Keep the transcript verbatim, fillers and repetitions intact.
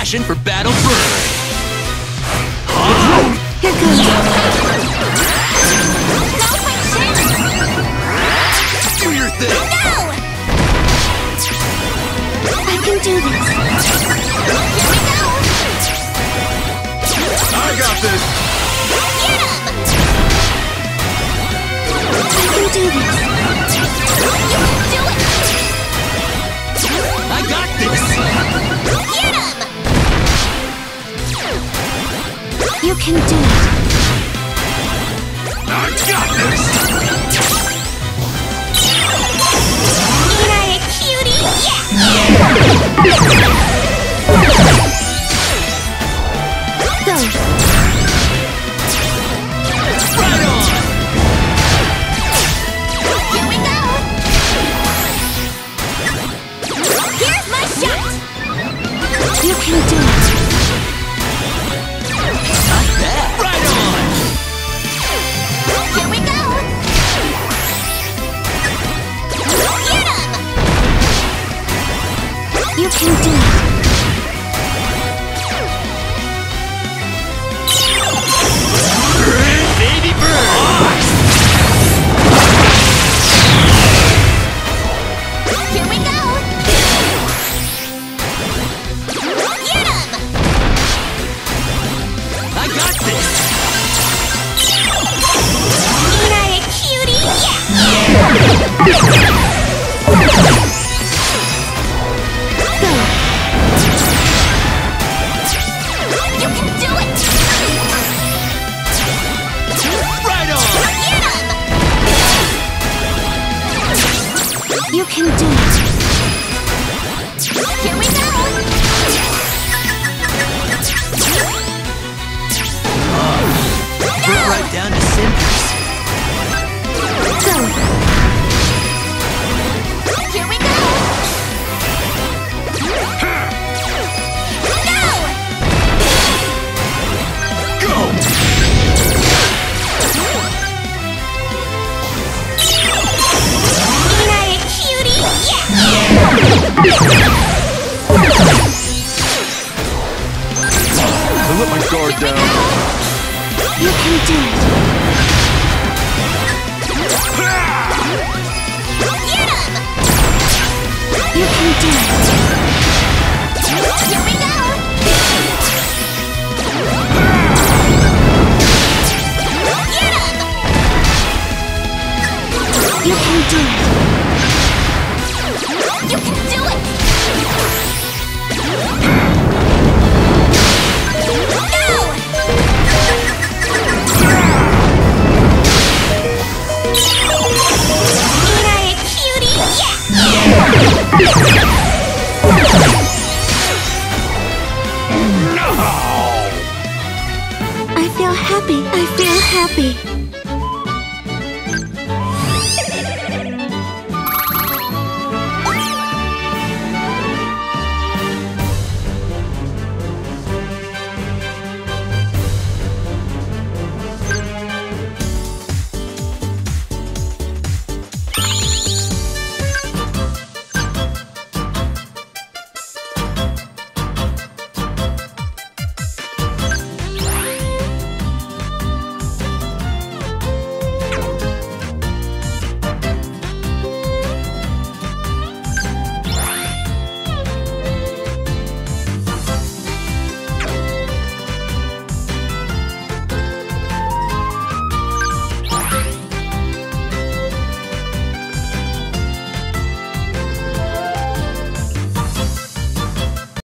passion for battle burn. Here goes. Do your thing. No! I can do this. Here we go. I got this. Get him! I can do this. You can do it. I got this. Get him! You can do it. I got this. Ain't I a cutie? Yeah! Go. Right on. Here we go. Here's my shot. You can do it. Not bad. Right on. Here we go. Get him. You can do it. Baby bird. Here we go. Get him. I got this. Ain't I a cutie? Yeah! Go. You can do it. Right on. Get him. You can do it. Here we go. Burn right down to cinders. Go. Here we go. No! Go. Ain't I a cutie? Yeah! I let my guard down. You can do it. Get him! You can do it. Here we go. Get him! You can do it.